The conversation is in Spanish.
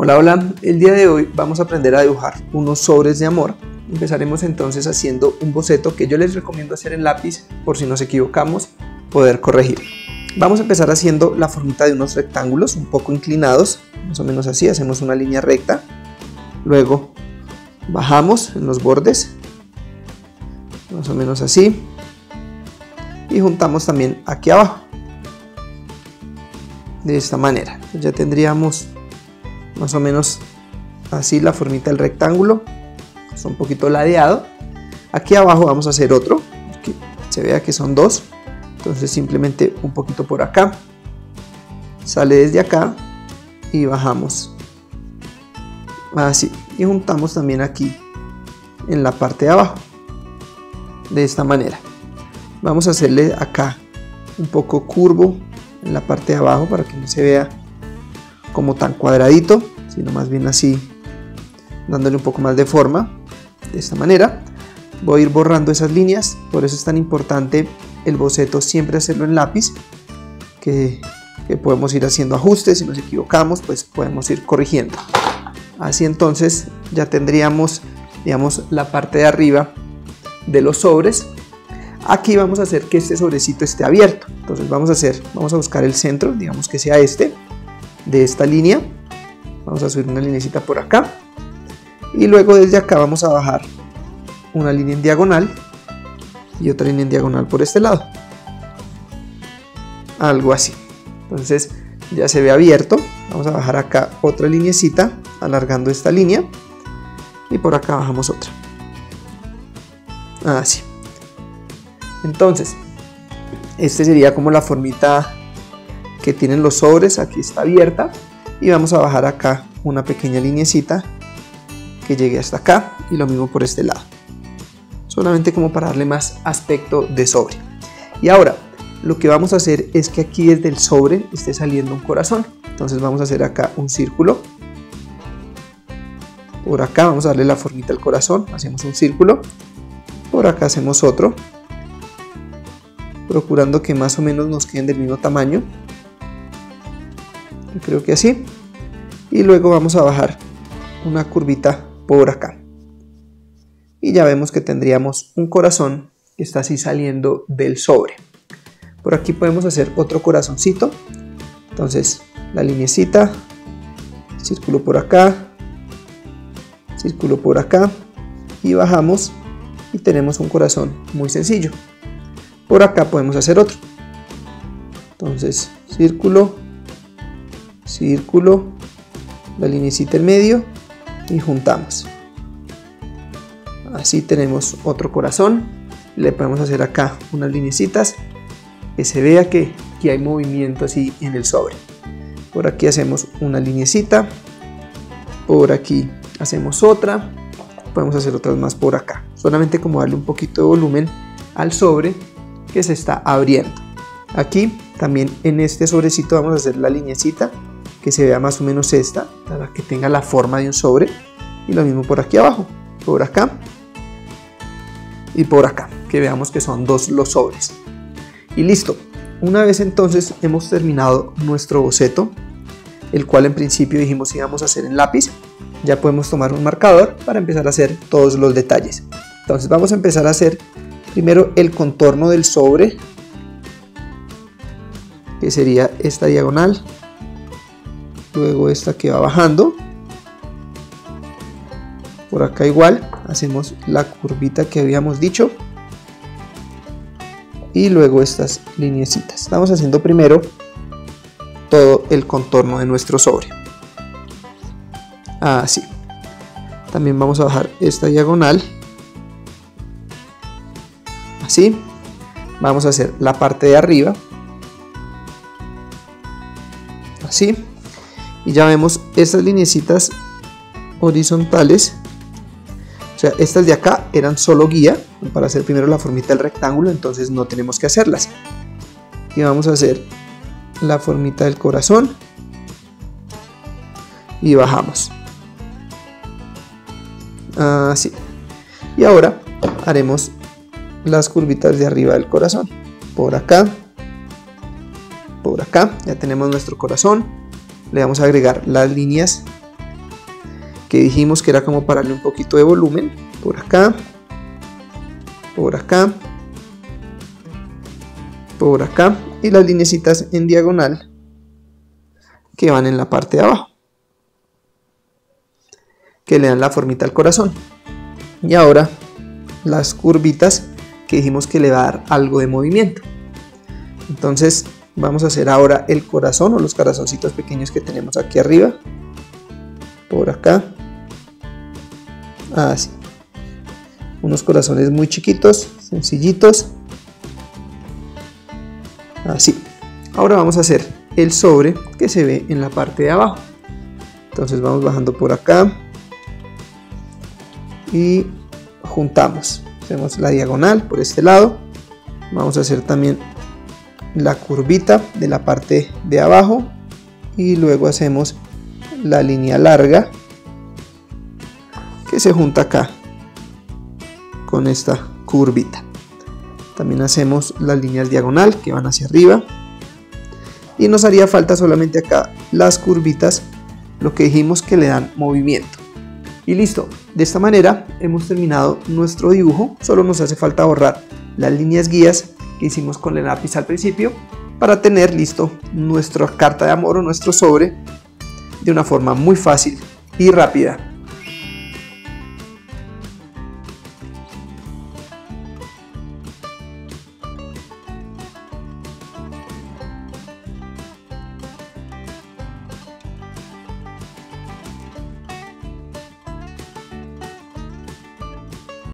Hola, hola, el día de hoy vamos a aprender a dibujar unos sobres de amor. Empezaremos entonces haciendo un boceto que yo les recomiendo hacer en lápiz por si nos equivocamos, poder corregir. Vamos a empezar haciendo la formita de unos rectángulos un poco inclinados, más o menos así, hacemos una línea recta, luego bajamos en los bordes, más o menos así, y juntamos también aquí abajo, de esta manera. Ya tendríamos más o menos así la formita del rectángulo, es un poquito ladeado. Aquí abajo vamos a hacer otro, que se vea que son dos, entonces simplemente un poquito por acá, sale desde acá y bajamos así, y juntamos también aquí en la parte de abajo, de esta manera. Vamos a hacerle acá un poco curvo en la parte de abajo para que no se vea como tan cuadradito, sino más bien así, dándole un poco más de forma, de esta manera. Voy a ir borrando esas líneas, por eso es tan importante el boceto siempre hacerlo en lápiz, que podemos ir haciendo ajustes, si nos equivocamos pues podemos ir corrigiendo. Así entonces ya tendríamos, digamos, la parte de arriba de los sobres. Aquí vamos a hacer que este sobrecito esté abierto, entonces vamos a buscar el centro, digamos que sea este, de esta línea. Vamos a subir una linecita por acá y luego desde acá vamos a bajar una línea en diagonal y otra línea en diagonal por este lado, algo así. Entonces ya se ve abierto. Vamos a bajar acá otra linecita alargando esta línea y por acá bajamos otra, así. Entonces este sería como la formita que tienen los sobres. Aquí está abierta y vamos a bajar acá una pequeña linecita que llegue hasta acá y lo mismo por este lado, solamente como para darle más aspecto de sobre. Y ahora lo que vamos a hacer es que aquí desde el sobre esté saliendo un corazón, entonces vamos a hacer acá un círculo, por acá vamos a darle la formita al corazón, hacemos un círculo, por acá hacemos otro, procurando que más o menos nos queden del mismo tamaño, yo creo que así, y luego vamos a bajar una curvita por acá y ya vemos que tendríamos un corazón que está así saliendo del sobre. Por aquí podemos hacer otro corazoncito, entonces la linecita, círculo por acá y bajamos y tenemos un corazón muy sencillo. Por acá podemos hacer otro, entonces círculo, círculo, la linecita en medio y juntamos. Así tenemos otro corazón. Le podemos hacer acá unas linecitas que se vea que hay movimiento así en el sobre. Por aquí hacemos una linecita, por aquí hacemos otra, podemos hacer otras más por acá, solamente como darle un poquito de volumen al sobre que se está abriendo. Aquí también en este sobrecito vamos a hacer la linecita que se vea más o menos esta, para que tenga la forma de un sobre, y lo mismo por aquí abajo, por acá y por acá, que veamos que son dos los sobres. Y listo. Una vez entonces hemos terminado nuestro boceto, el cual en principio dijimos íbamos a hacer en lápiz, ya podemos tomar un marcador para empezar a hacer todos los detalles. Entonces vamos a empezar a hacer primero el contorno del sobre, que sería esta diagonal, luego esta que va bajando, por acá igual hacemos la curvita que habíamos dicho y luego estas lineecitas. Estamos haciendo primero todo el contorno de nuestro sobre, así. También vamos a bajar esta diagonal, así. Vamos a hacer la parte de arriba, así. Y ya vemos estas lineecitas horizontales, o sea, estas de acá eran solo guía para hacer primero la formita del rectángulo, entonces no tenemos que hacerlas. Y vamos a hacer la formita del corazón y bajamos, así. Y ahora haremos las curvitas de arriba del corazón, por acá, ya tenemos nuestro corazón. Le vamos a agregar las líneas que dijimos que era como para darle un poquito de volumen, por acá, por acá, por acá, y las lineecitas en diagonal que van en la parte de abajo, que le dan la formita al corazón. Y ahora las curvitas que dijimos que le va a dar algo de movimiento. Entonces vamos a hacer ahora el corazón o los corazoncitos pequeños que tenemos aquí arriba, por acá, así, unos corazones muy chiquitos, sencillitos, así. Ahora vamos a hacer el sobre que se ve en la parte de abajo. Entonces vamos bajando por acá y juntamos, hacemos la diagonal por este lado, vamos a hacer también la curvita de la parte de abajo y luego hacemos la línea larga que se junta acá con esta curvita. También hacemos las líneas diagonal que van hacia arriba y nos haría falta solamente acá las curvitas, lo que dijimos que le dan movimiento. Y listo, de esta manera hemos terminado nuestro dibujo. Solo nos hace falta borrar las líneas guías que hicimos con el lápiz al principio para tener listo nuestra carta de amor o nuestro sobre de una forma muy fácil y rápida.